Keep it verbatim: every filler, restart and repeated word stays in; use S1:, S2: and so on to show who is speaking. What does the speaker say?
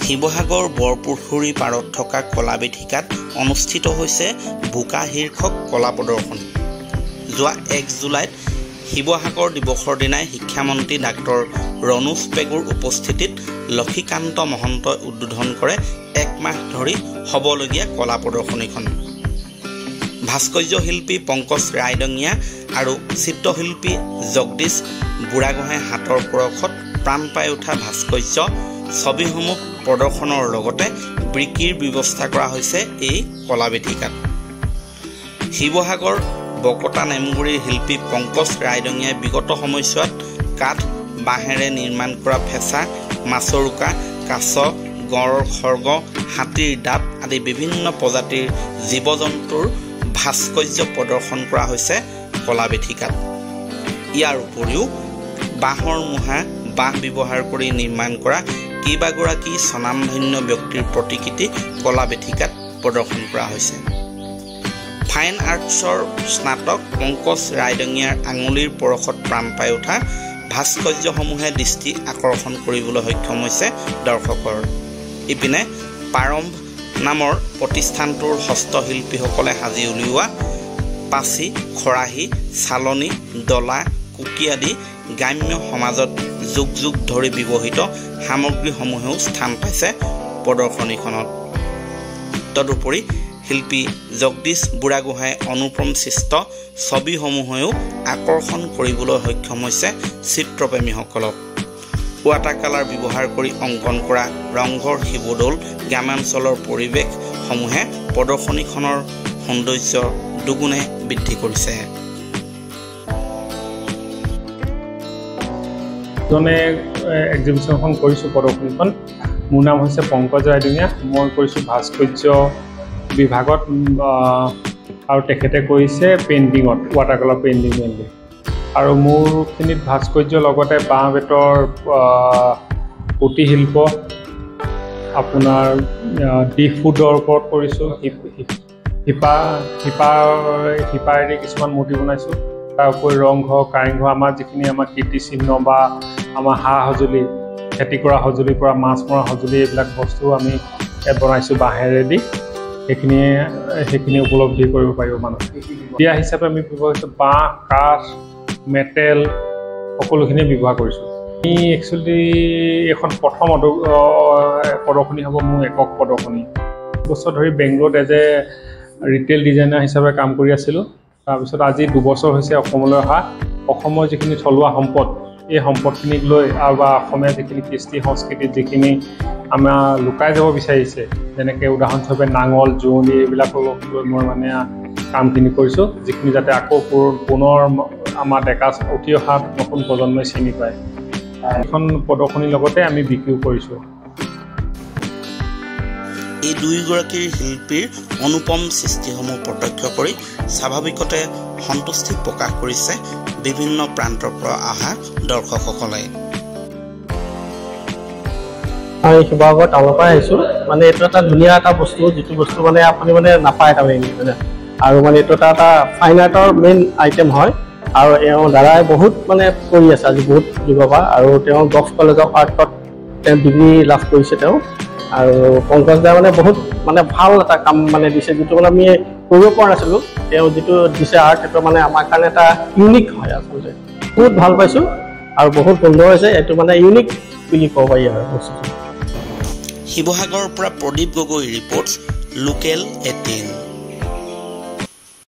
S1: শিৱসাগৰ বৰপুখুৰী পাৰত থকা কলাবেদিকাত অনুষ্ঠিত হৈছে বোকা শীৰ্ষক কলা প্ৰদৰ্শনী। যোৱা এক জুলাইত শিৱসাগৰ দিৱসৰ দিনাই শিক্ষামন্ত্ৰী ডাক্তৰ ৰণোজ পেগুৰ উপস্থিতিত লক্ষীকান্ত মহন্তই উদ্বোধন কৰে এক মাহ ধৰি হ'বলগীয়া কলা প্ৰদৰ্শনীখন। ভাস্কৰ্য শিল্পী পংকজ ৰায়ডঙীয়া আৰু চিত্ৰশিল্পী জগদীশ বুঢ়াগোহাঁইৰ হাতৰ পৰশত প্ৰাণ পাই উঠা ভাস্কৰ্য ছবিসমূহ প্ৰদৰ্শনৰ লগতে বিক্ৰীৰ ব্যৱস্থা কৰা হৈছে এই কলাবেদিকাত। শিৱসাগৰ বকতা নেমগুৰিৰ শিল্পী পংকজ ৰায়ডঙীয়াই বিগত সময়ছোৱাত কাঠ বাঁহেৰে নিৰ্মাণ কৰা ফেঁচা, মাছৰোকা, কাছ, গঁড়ৰ খৰ্গ, হাতীৰ দাঁত আদি বিভিন্ন প্ৰজাতিৰ জীৱ জন্তুৰ ভাস্কৰ্য প্ৰদৰ্শন কৰা হৈছে কলাবেদিকাত। ইয়াৰ উপৰিও বাঁহৰ মুহা, বাঁহ ব্যৱহাৰ কৰি নিৰ্মাণ কৰা কেইবাগৰাকী স্বনামধন্য ব্যক্তিৰ প্ৰতিকৃতি কলাবেদিকাত প্ৰদৰ্শন কৰা হৈছে। ফাইন আৰ্টছৰ স্নাতক পংকজ ৰায়ডঙীয়াৰ আঙুলিৰ পৰশত প্ৰাণ পাই উঠা ভাস্কৰ্যসমূহে দৃষ্টি আকৰ্ষণ কৰিবলৈ সক্ষম হৈছে দৰ্শকৰ। ইপিনে প্ৰাৰম্ভ নামৰ প্ৰতিষ্ঠানটোৰ হস্তশিল্পীসকলে সাজি উলিওৱা পাচি, খৰাহী, চালনী, ডলা, কুকি আদি গ্ৰাম্য সমাজত যুগ যুগ ধৰি ব্যৱহৃত সামগ্ৰীসমূহেও স্থান পাইছে প্ৰদৰ্শনীখনত। তদুপৰি শিল্পী জগদীশ বুঢ়াগোহাঁইৰ অনুপম সৃষ্ট ছবিসমূহেও আকৰ্ষণ কৰিবলৈ সক্ষম হৈছে চিত্ৰপ্ৰেমীসকলক। ৱাটাৰ কালাৰ ব্যৱহাৰ কৰি অংকন কৰা ৰংঘৰ, শিৱদৌল, গ্ৰামাঞ্চলৰ পৰিৱেশসমূহে প্ৰদৰ্শনীখনৰ সৌন্দৰ্য দুগুণে বৃদ্ধি কৰিছে।
S2: জনে এক্সিবিশ্যনখন কৰিছোঁ প্ৰদৰ্শনীখন। মোৰ নাম হৈছে পংকজ ৰায়ডঙীয়া। মই কৰিছোঁ ভাস্কৰ্য বিভাগত আৰু তেখেতে কৰিছে পেইণ্টিঙত, ৱাটাৰ কালাৰ পেইণ্টিং মেইনলি। আৰু মোৰখিনিত ভাস্কৰ্যৰ লগতে বাঁহ বেতৰ পুতি শিল্প, আপোনাৰ ডিশ ফুডৰ ওপৰত কৰিছোঁ, শিপা শিপা শিপাৰেদি কিছুমান মূৰ্তি বনাইছোঁ। তাৰ উপৰি ৰংঘৰ, কাৰেংঘৰ, আমাৰ যিখিনি আমাৰ কীৰ্তিচিহ্ন বা আমাৰ সা সঁজুলি, খেতি কৰা সঁজুলিৰ পৰা মাছ মৰা সঁজুলি, এইবিলাক বস্তু আমি ইয়াত বনাইছোঁ বাঁহেৰেদি। সেইখিনিয়ে সেইখিনি উপলব্ধি কৰিব পাৰিব মানুহ। দিয়া হিচাপে আমি ব্যৱহাৰ কৰিছোঁ বাঁহ, কাঠ, মেটেল সকলোখিনিয়ে ব্যৱহাৰ কৰিছোঁ। আমি একচুৱেলি এখন প্ৰথম প্ৰদৰ্শনী হ'ব মোৰ একক প্ৰদৰ্শনী। বছৰ ধৰি বেংগলোৰত এজ এ ৰিটেইল ডিজাইনাৰ হিচাপে কাম কৰি আছিলোঁ। তাৰপিছত আজি দুবছৰ হৈছে অসমলৈ অহা। অসমৰ যিখিনি থলুৱা সম্পদ, এই সম্পদখিনিক লৈ আৰু বা অসমীয়া যিখিনি কৃষ্টি সংস্কৃতিত যিখিনি আমাৰ লুকাই যাব বিচাৰিছে, যেনেকৈ উদাহৰণস্বৰূপে নাঙল, জোৰণি, এইবিলাকক লৈ মই মানে কামখিনি কৰিছোঁ, যিখিনি যাতে আকৌ পুনৰ আমাৰ ডেকা উঠি অহা নতুন প্ৰজন্মই চিনি পায়। এখন প্ৰদৰ্শনীৰ লগতে আমি বিক্ৰীও কৰিছোঁ।
S1: এই দুয়োগৰাকীৰ শিল্পীৰ অনুপম সৃষ্টিসমূহ প্ৰত্যক্ষ কৰি স্বাভাৱিকতে সন্তুষ্টি প্ৰকাশ কৰিছে বিভিন্ন প্ৰান্তৰ পৰা অহা দৰ্শকসকলে।
S3: মই শিৱসাগৰ টাউনৰ পৰা আহিছোঁ। মানে এইটো এটা ধুনীয়া এটা বস্তু, যিটো বস্তু মানে আপুনি মানে নাপায় তাৰমানে মানে। আৰু মানে এইটো এটা এটা ফাইন আৰ্টৰ মেইন আইটেম হয়। আৰু এওঁ দাদাই বহুত মানে কৰি আছে আজি বহুত যুগৰ পৰা। আৰু তেওঁ গভ কলেজ অফ আৰ্টত তেওঁ ডিগ্ৰী লাভ কৰিছে তেওঁ। আৰু পংকজ দাই মানে বহুত মানে ভাল এটা কাম মানে দিছে, যিটো মানে আমি কৰিব পৰা নাছিলোঁ। তেওঁ যিটো দিছে আৰ্ট, সেইটো মানে আমাৰ কাৰণে এটা ইউনিক হয় আচলতে। বহুত ভাল পাইছোঁ আৰু বহুত সুন্দৰ হৈছে। এইটো মানে ইউনিক বুলি ক'ব পাৰি আৰু বস্তুটো।
S1: শিৱসাগৰৰ পৰা Pradip Gogoi reports, local eighteen.